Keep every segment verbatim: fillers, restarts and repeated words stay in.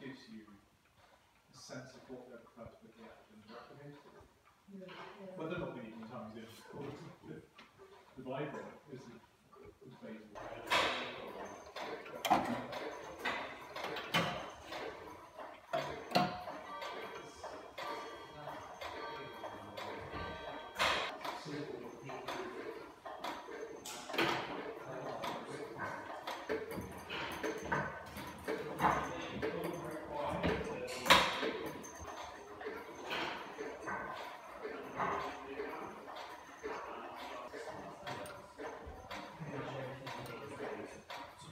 gives you a sense of what they're perfectly actually replicated. Yeah, yeah. But they're not medieval times, of course. The Bible is basically.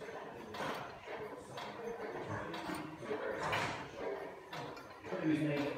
It was made